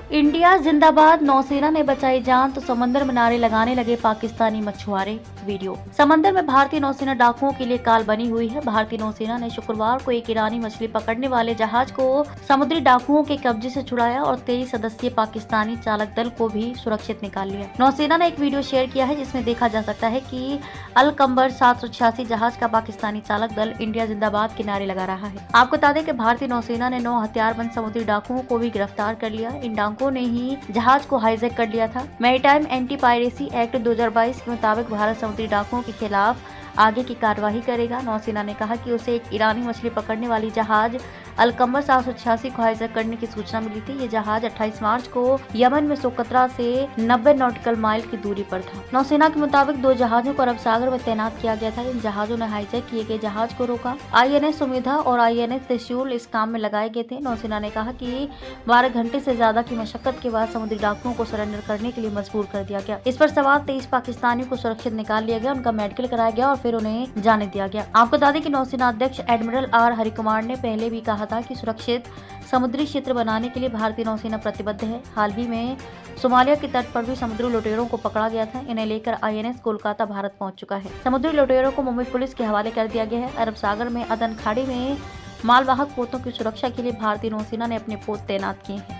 India जिंदाबाद, नौसेना ने बचाई जान तो समंदर में नारे लगाने लगे पाकिस्तानी मछुआरे। वीडियो। समंदर में भारतीय नौसेना डाकुओं के लिए काल बनी हुई है। भारतीय नौसेना ने शुक्रवार को एक ईरानी मछली पकड़ने वाले जहाज को समुद्री डाकुओं के कब्जे से छुड़ाया और 23 सदस्यीय पाकिस्तानी चालक दल को भी सुरक्षित निकाल लिया। नौसेना ने एक वीडियो शेयर किया है जिसमें देखा जा सकता है कि अल-कंबर 786 जहाज का पाकिस्तानी चालक दल इंडिया जिंदाबाद के नारे लगा रहा है। आपको बता दें कि भारतीय नौसेना ने 9 हथियारबंद समुद्री डाकुओं को भी गिरफ्तार कर लिया। इन डाकुओं ने ही जहाज को हाईजैक कर लिया था। मैरीटाइम एंटी पायरेसी एक्ट 2022 के मुताबिक भारत समुद्री डाकुओं के खिलाफ आगे की कार्यवाही करेगा। नौसेना ने कहा कि उसे एक ईरानी मछली पकड़ने वाली जहाज अल-कंबर 786 को हाईजैक करने की सूचना मिली थी। ये जहाज 28 मार्च को यमन में सोकत्रा से 90 नॉटिकल माइल की दूरी पर था। नौसेना के मुताबिक 2 जहाजों को अरब सागर में तैनात किया गया था। इन जहाजों ने हाईजैक किए गए जहाज को रोका। INS उम्मीदा और INS त्रिशूल इस काम में लगाए गए थे। नौसेना ने कहा कि 12 घंटे से ज्यादा की मशक्कत के बाद समुद्री डाकुओं को सरेंडर करने के लिए मजबूर कर दिया गया। इस पर सवार 23 पाकिस्तानियों को सुरक्षित निकाल लिया गया, उनका मेडिकल कराया गया और फिर उन्हें जाने दिया गया। आपको बता दें कि नौसेना अध्यक्ष एडमिरल R हरिकुमार ने पहले भी कहा था कि सुरक्षित समुद्री क्षेत्र बनाने के लिए भारतीय नौसेना प्रतिबद्ध है। हाल ही में सोमालिया के तट पर भी समुद्री लुटेरों को पकड़ा गया था। इन्हें लेकर INS कोलकाता भारत पहुंच चुका है। समुद्री लुटेरों को मुंबई पुलिस के हवाले कर दिया गया है। अरब सागर में अदन खाड़ी में मालवाहक पोतों की सुरक्षा के लिए भारतीय नौसेना ने अपने पोत तैनात किए हैं।